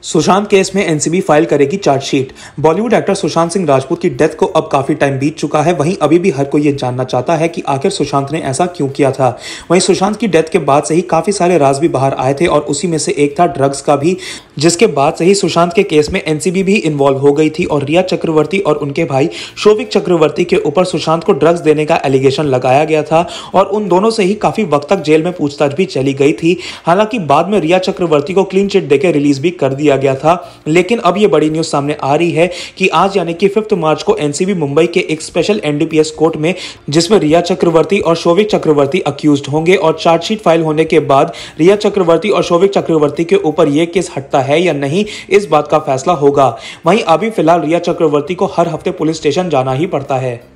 Sushant case में NCB file करेगी chargesheet. Bollywood actor Sushant Singh Rajput की डेथ को अब काफी टाइम बीत चुका है। वहीं अभी भी हर कोई ये जानना चाहता है कि आखिर सुशांत ने ऐसा क्यों किया था। वहीं सुशांत की डेथ के बाद से ही काफी सारे राज भी बाहर आए थे और उसी में से एक था ड्रग्स का भी, जिसके बाद से ही सुशांत के केस में एनसीबी भी इन्वॉल्व हो गई थी और रिया चक्रवर्ती और उनके भाई शोविक चक्रवर्ती के ऊपर सुशांत को ड्रग्स देने का एलिगेशन लगाया गया था और उन दोनों से ही काफी वक्त तक जेल में पूछताछ भी चली गई थी। हालांकि बाद में रिया चक्रवर्ती को क्लीन चिट देकर रिलीज भी कर दिया गया था। लेकिन अब यह बड़ी न्यूज सामने आ रही है कि आज यानी कि 5 मार्च को एनसीबी मुंबई के एक स्पेशल एनडीपीएस कोर्ट में, जिसमें रिया चक्रवर्ती और शोविक चक्रवर्ती अक्यूज्ड होंगे और चार्जशीट फाइल होने के बाद रिया चक्रवर्ती और शोविक चक्रवर्ती के ऊपर यह केस हटता है या नहीं, इस बात का फैसला होगा। वहीं अभी फिलहाल रिया चक्रवर्ती को हर हफ्ते पुलिस स्टेशन जाना ही पड़ता है।